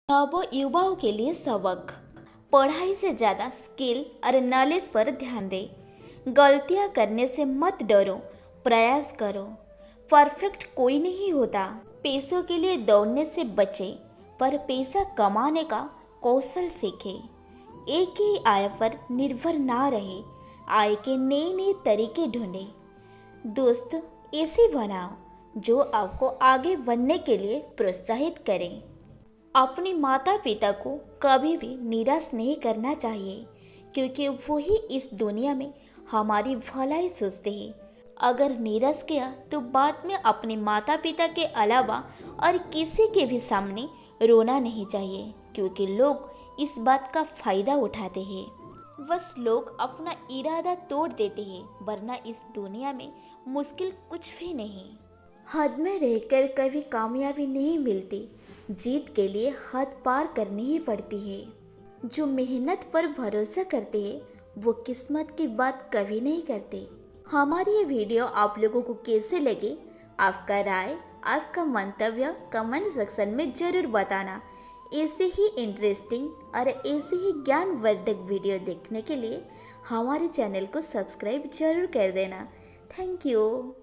नव युवाओं के लिए सबक, पढ़ाई से ज़्यादा स्किल और नॉलेज पर ध्यान दें। गलतियां करने से मत डरो, प्रयास करो। परफेक्ट कोई नहीं होता। पैसों के लिए दौड़ने से बचे, पर पैसा कमाने का कौशल सीखें। एक ही आय पर निर्भर ना रहे, आय के नए नए तरीके ढूंढे। दोस्त ऐसे बनाओ जो आपको आगे बढ़ने के लिए प्रोत्साहित करें। अपने माता पिता को कभी भी निराश नहीं करना चाहिए, क्योंकि वही इस दुनिया में हमारी भलाई सोचते हैं। अगर निराश किया तो बाद में अपने माता पिता के अलावा और किसी के भी सामने रोना नहीं चाहिए, क्योंकि लोग इस बात का फायदा उठाते हैं। बस लोग अपना इरादा तोड़ देते हैं, वरना इस दुनिया में मुश्किल कुछ भी नहीं। हद में रहकर कभी कामयाबी नहीं मिलती, जीत के लिए हद पार करनी ही पड़ती है। जो मेहनत पर भरोसा करते हैं वो किस्मत की बात कभी नहीं करते। हमारी ये वीडियो आप लोगों को कैसे लगे, आपका राय, आपका मंतव्य कमेंट सेक्शन में जरूर बताना। ऐसे ही इंटरेस्टिंग और ऐसे ही ज्ञानवर्धक वीडियो देखने के लिए हमारे चैनल को सब्सक्राइब जरूर कर देना। Thank you.